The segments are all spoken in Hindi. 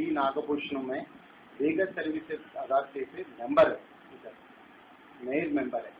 P.Nagabusham में लीगल सर्विसेज अथॉरिटी से मेंबर है, मेयर मेंबर है।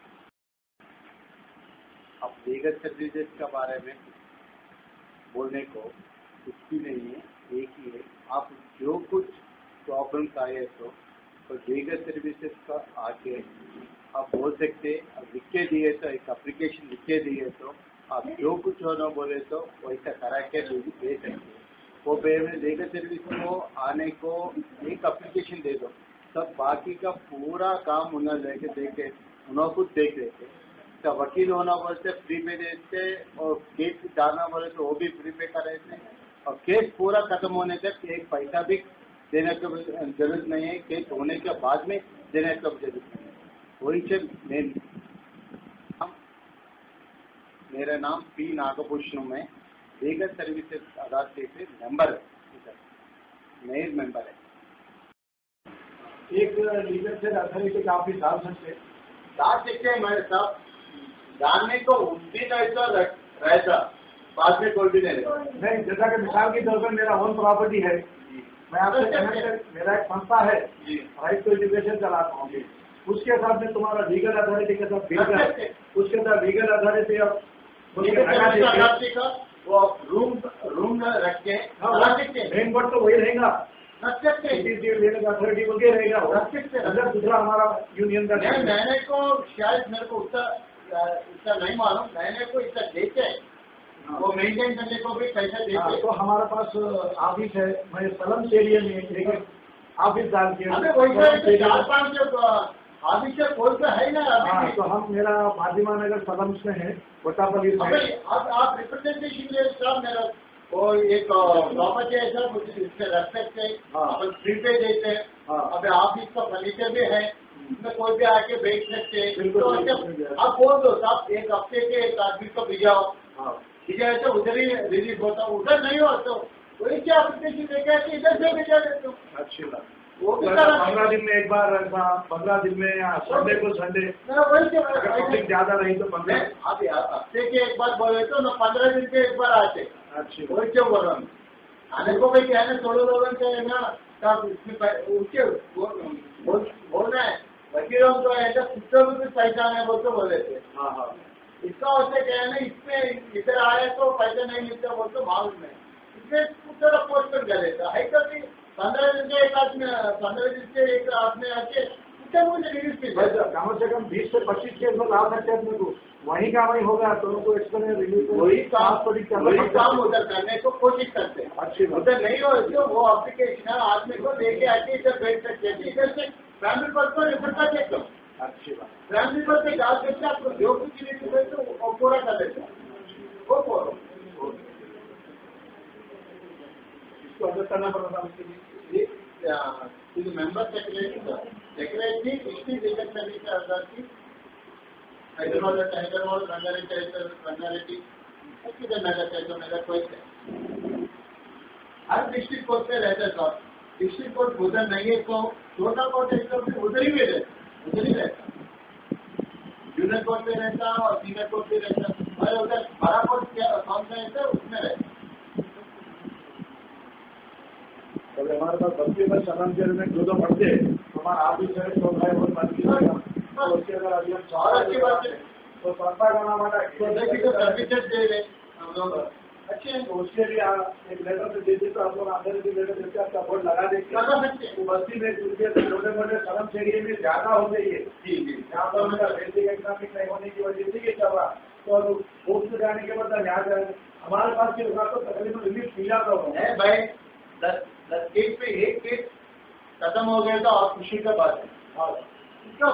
अब लीगल सर्विसेज के बारे में बोलने को कुछ भी नहीं है, एक ही है। आप जो कुछ प्रॉब्लम्स आए तो लीगल सर्विसेज का आके आप बोल सकते, लिख के दिए तो एक एप्लीकेशन लिख के दिए तो आप जो कुछ होना बोले तो वैसा करा के दे सकते। वो लीगल सर्विस को आने को एक एप्लीकेशन दे दो, तब बाकी का पूरा काम उन्हें लेके देखे, उन्होंने खुद देख लेते। तो वकील होना बोलते फ्री पे देते और केस डालना बोले तो वो भी फ्री पे कर देते और केस पूरा खत्म होने तक एक पैसा भी देने की जरूरत नहीं है। केस होने के बाद में देने की जरूरत नहीं है। वही से मेरा नाम P.Nagabusham में लीगल सर्विसेज अथॉरिटी से मेंबर है, मेयर मेंबर है। एक लीगल सर्विस अथॉरिटी का ऑफिस डाल सकते हैं मेरे साहब, जानने को उस दिन ऐसा रहता, बाद में कोई भी नहीं। जैसा कि मिसाल के तौर पर मेरा ओन प्रॉपर्टी है, मैं आपसे मेरा एक संस्था है, राइट टू एजुकेशन चलाता हूँ, उसके साथ में तुम्हारा लीगल अथॉरिटी के साथ उसके साथ लीगल अथॉरिटी का वो रूम रख के मेन बोर्ड तो वही रहेगा, लीगल अथॉरिटी को क्या रहेगा, अगर दूसरा हमारा यूनियन का मैंने को शायद मेरे को उसका नहीं मालूम, मैंने को इसका देते हैं वो मेंटेन करने को भी पैसा देते। तो हमारा पास ऑफिस है, मैं सलम एरिया में एक ऑफिस डाल के ऑफिस से कोई तो है ना। तो हम मेरा माध्यमा नगर सलम्स में है, कोटापल्ली से। अब आप रिप्रेजेंटेशन ले साहब, मेरा वो एक प्रॉपर्टी है सर, मुझे इससे रख सकते हैं, अपन फ्री पे देते हैं। अब ऑफिस का फर्नीचर भी है, उसमें कोई भी आके बैठ सकते हैं। तो आप बोल दो साहब, एक हफ्ते के एक आदमी को भिजाओ, भिजाए तो उधर ही रिलीज होता, उधर नहीं हो तो वही क्या एप्लीकेशन लेके आके इधर से भिजा देते हो। अच्छी बात। वो भी 15 दिन में एक बार, 15 दिन में या संडे को संडे पब्लिक ज्यादा रही तो 15 हफ्ते के एक बार बोले तो ना 15 दिन के एक बार आते। अच्छी वही क्यों बोल रहा हूँ, आने को भाई क्या है ना, थोड़े लोगों का है ना, तब इसमें उसके बोल रहे हैं वकीलों को ऐसा कुत्तों में भी पैसा आने बोल तो बोले थे। इसका वैसे क्या है ना, इसमें इधर आए तो पैसा नहीं मिलता बोल तो मालूम है, इसमें उत्तर पोस्ट कर देता है। कभी 15 दिन के एक आदमी, 15 दिन के एक आदमी आके मुझे रिलीज की कम से कम 20 से 25 केस में ला सकते हैं अपने को, वही काम ही होगा तो उनको एक्सप्लेन रिलीज वही काम उधर करने को कोशिश करते हैं। अच्छी उधर नहीं हो तो वो एप्लीकेशन आदमी को लेके आके इधर बैठ सकते हैं, इधर से फैमिली पर को रेफर कर देते हो। अच्छी बात, फैमिली पर से डाल सकते आपको जो कुछ नहीं तो वो पूरा कर देते हैं, वो बोलो इसको अडजस्ट करना पड़ता है उसके लिए। ఇది member secretary district legal service authority Hyderabad Rangareddy किधर नगर टेक्टर नगर कोई हर डिस्ट्रिक्ट कोर्ट पे रहता है। डिस्ट्रिक्ट कोर्ट उधर नहीं है तो छोटा कोर्ट है उधर ही रहता, जूनियर कोर्ट पे रहता और सीनियर कोर्ट पे रहता, और उधर बड़ा कोर्ट कौन सा रहता है उसमें रहता। जब हमारे पास 32 सलम जेल में जो पढ़ते हमारा ऑफिस है तो भाई बहुत बात तो उसके अगर अभी हम और अच्छी बात है तो संस्था का नाम आता सर्विसेज दे रहे हम लोग अच्छे हैं, तो उसके लिए एक लेटर से देते तो आप लोग आंदोलन की लेटर देते आपका बोर्ड लगा देते। तो बस्ती में छोटे मोटे सलम एरिया में ज्यादा हो गई है यहाँ पर उनका बेसिक इकोनॉमिक नहीं होने की वजह से चल रहा, तो कोर्ट में जाने के बाद यहाँ जाए हमारे पास के तो तकरीबन रिलीफ मिल जाता है भाई। 10 केस पे एक केस खत्म हो गया तो आप खुशी का बात है। इसका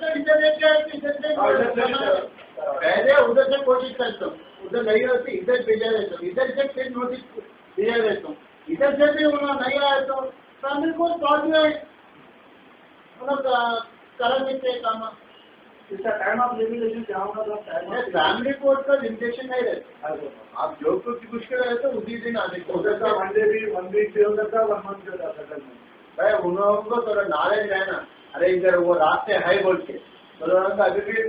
पहले उधर से कोशिश करता हूँ, उधर नहीं होती इधर भेजा देता हूँ, इधर से फिर नोटिस भेजा देता हूँ, इधर से भी उन्होंने नहीं आया तो फैमिली कोर्ट पहुँच गए, करा देते काम। इसका टाइम ऑफ लिमिटेशन क्या होगा? तो फैमिली कोर्ट का लिमिटेशन नहीं रहता, आप जो कुछ मुश्किल रहता है उसी दिन आ जाते। उधर का वन डे भी 1 वीक से होता था, 1 मंथ से होता था भाई। उन लोगों को थोड़ा नॉलेज है ना, अरे इधर वो रास्ते है बोल के तो अभी भी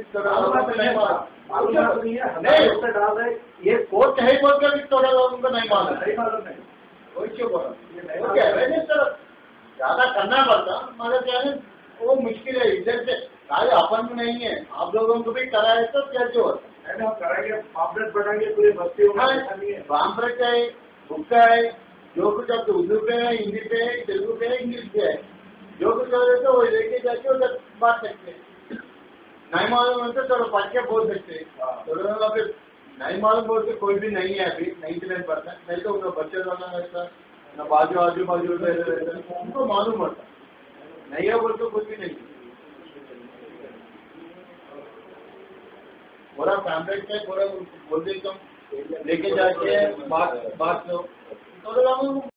नहीं, ये कोर्ट है बोल कर भी थोड़ा लोगों को नहीं मालूम है। वो क्यों बोला ओके अवेयरनेस तो ज़्यादा करना पड़ता मगर क्या है वो मुश्किल है इधर से खाली अपन को नहीं है आप लोगों को भी कराए तो क्या जो होता है आप कराएंगे पाम्पलेट बनाएंगे पूरी बस्ती पाम्पलेट है बुक है जो कुछ अब उर्दू पे है हिंदी पे है तेलुगु पे है इंग्लिश पे है जो कुछ हो रहे वो लेके जाके उधर बांट सकते हैं नहीं मालूम है तो चलो पढ़ के बोल सकते हैं तो फिर नहीं मालूम बोल के कोई भी नहीं है अभी 99% नहीं तो उनका बच्चे वाला रहता न बाजू आजू बाजू रहता उनको मालूम होता नहीं है बोल तो कुछ भी नहीं पूरा पैम्पलेट है पूरा बोल देता हूँ लेके जाके बात लो तो